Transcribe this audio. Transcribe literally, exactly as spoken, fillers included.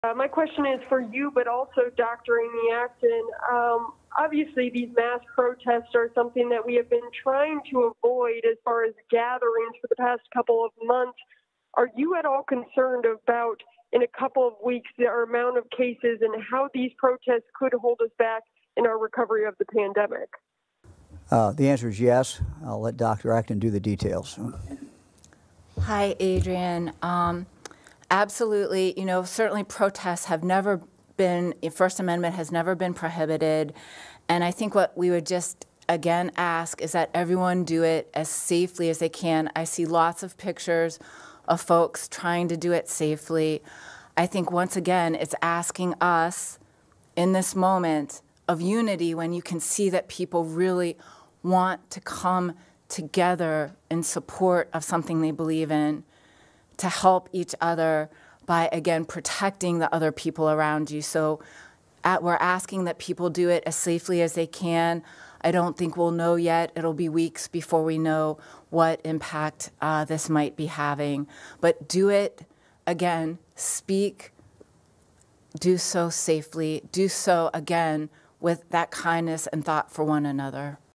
Uh, my question is for you, but also Doctor Amy Acton. Um, obviously, these mass protests are something that we have been trying to avoid as far as gatherings for the past couple of months. Are you at all concerned about, in a couple of weeks, the amount of cases and how these protests could hold us back in our recovery of the pandemic? Uh, the answer is yes. I'll let Doctor Acton do the details. Hi, Adrian. Um, absolutely. You know, certainly protests have never been, First Amendment has never been prohibited. And I think what we would just, again, ask is that everyone do it as safely as they can. I see lots of pictures of folks trying to do it safely. I think, once again, it's asking us in this moment of unity when you can see that people really want to come together in support of something they believe in, to help each other by, again, protecting the other people around you. So at, we're asking that people do it as safely as they can. I don't think we'll know yet. It'll be weeks before we know what impact uh, this might be having. But do it, again, speak, do so safely, do so, again, with that kindness and thought for one another.